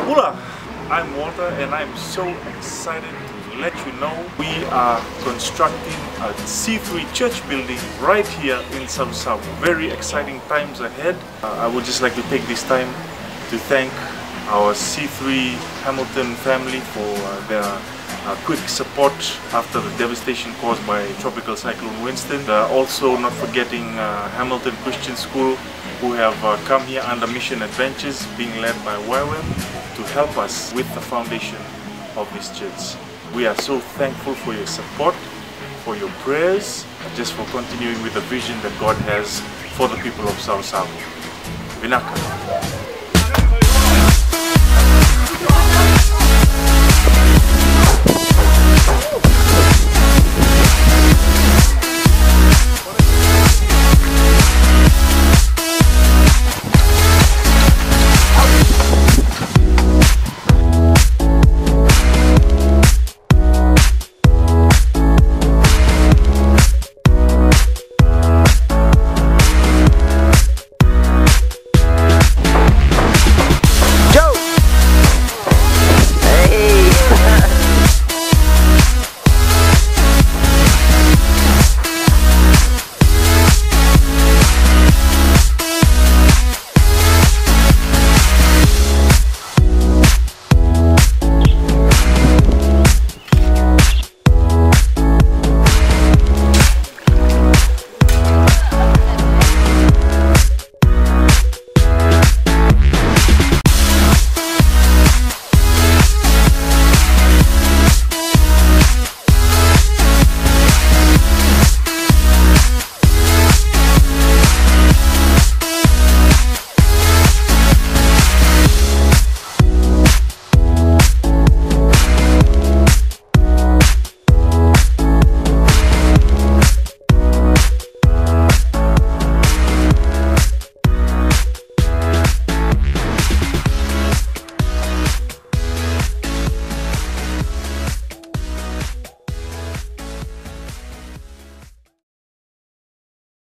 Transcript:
Hola, I'm Walter and I'm so excited to let you know we are constructing a C3 church building right here in Savusavu. Very exciting times ahead. I would just like to take this time to thank our C3 Hamilton family for their quick support after the devastation caused by Tropical Cyclone Winston. Also not forgetting Hamilton Christian School, who have come here under Mission Adventures being led by YWAM to help us with the foundation of this church. We are so thankful for your support, for your prayers, just for continuing with the vision that God has for the people of Savusavu. Vinaka.